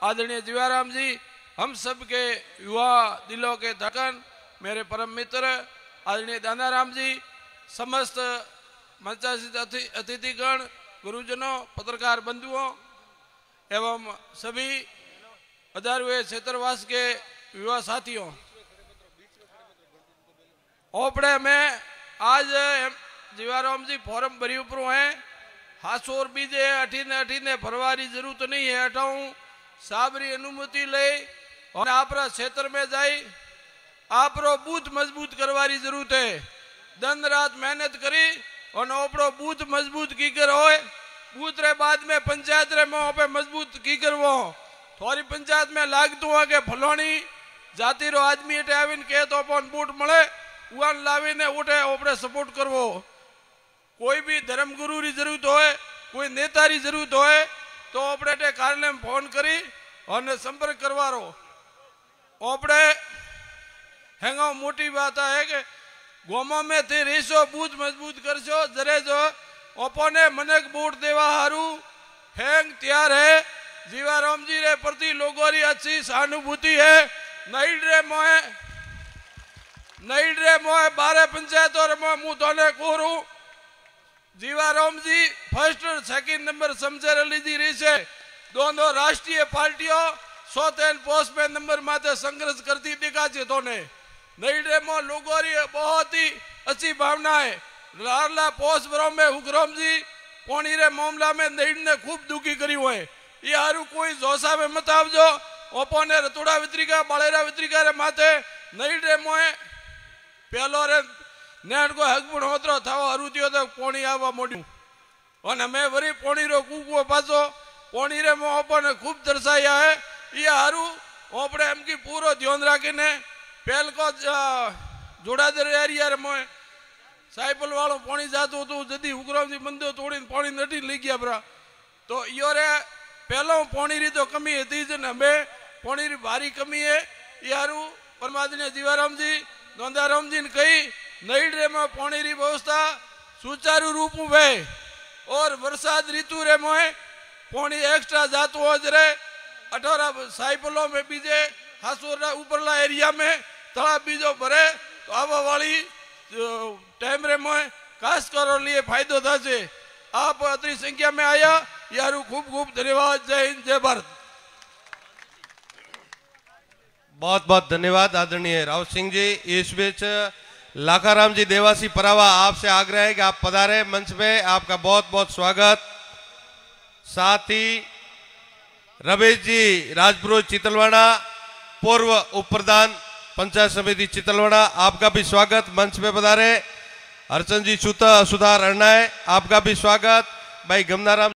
आदरणीय जीवाराम जी, हम सब के युवा दिलों के धड़कन, मेरे परम मित्र आदरणीय दानाराम जी, समस्त मंचासीन अतिथिगण, गुरुजनों, पत्रकार बंधुओं एवं सभी पधारे हुए क्षेत्रवास के युवा साथियों, ओपड़े में आज जीवाराम जी फॉर्म भरी ऊपर है। हासोर बीजे अठीने अठीने भरवारी जरूरत नहीं है। हटाऊं साबरी अनुमति ले और आपरा क्षेत्र में जाई आपरो बूथ मजबूत करवारी जरूरत है। दिन रात मेहनत करी और ओपड़ो बूथ मजबूत की कर होए। बूथ रे बाद में पंचायत रे मोह पे मजबूत की करवो। थोड़ी पंचायत में लागतू है के फलोनी जाति रो आदमी एटे आवीने के तो अपन बूट मळे उन लावीने उठे ओपड़े सपोर्ट करवो। कोई भी धर्मगुरु री जरूरत होए, कोई नेता री जरूरत होए तो ओपड़े कार्यालय में फोन करी और संपर्क करवारो। ओपड़े हैंगा मोटी बात है कि गोमा में थे रेसो बूथ मजबूत करशो जरे जो ओपोने मनक वोट देवा हारू हैंग तैयार है। जीवाराम जी रे प्रति लोगों री अच्छी सहानुभूति है। नईडरे मोए 12 पंचायत और मुँह तोने कोरू जीवाराम जी फर्स्ट और सेकंड नंबर समझे रली जी रही से दोनों राष्ट्रीय पार्टियों 103 पोस्ट पे नंबर माते संघर्ष करती दिखा चे तोने। नईडरे मो लोगों री बहुत ही अच्छी भावना है। लारला पोस्ट बरो में हुक्रोम जी पोनी रे मामला में नईड ने खूब दुखी करी हुए। ये हारू कोई जोशा में मत आवजो। ओपोने रतुड़ा वित्रिका बालेरा वित्रिका रे माथे नईडरे मोए पहलो रे नेट को हकपुण होतरो थाओ हरुतियो तो पोनी आवा मोड्यू और हमें वरी पोनी रो कूको पासो पोनी रे मो ओपोने खूब दर्शाया है। ये हारू ओपड़े हम की पूरो ध्यान राखीने पहल को जोड़ादर एरिया रे मोए साइकिल वालों पानी जातो तो जदी हुक्राम जी बंदो तोड़ी पानी नटी ले गया बरा तो यो रे पहलो पानी री तो कमी है जन हमें पानी री भारी कमी है। यारू परमात्मा जीवाराम जी नंदाराम जी ने कही नईडरे में पानी री व्यवस्था सुचारू रूप में और बरसात ऋतु रे मोए पानी एक्स्ट्रा जातो हो जरे 18 साइकिलों में बीजे हासोरा ऊपरला एरिया में तला बीजो भरे तो आवा वाली टाइम रे मोए खास करो लिए फायदो था से आप अति संख्या में आया यारू खूब खूब धन्यवाद। जय हिंद जय भारत। बहुत बहुत धन्यवाद आदरणीय राव सिंह जी। इस बीच लाखाराम जी देवासी परावा आपसे आग्रह है कि आप पधारे मंच पे, आपका बहुत बहुत स्वागत। साथ ही रमेश जी राजपुरोहित चितलवाड़ा पूर्व उप प्रधान पंचायत समिति चितलवाड़ा, आपका भी स्वागत मंच पे पधारे। हरचंद जी सुधार अरना है, आपका भी स्वागत। भाई गमनाराम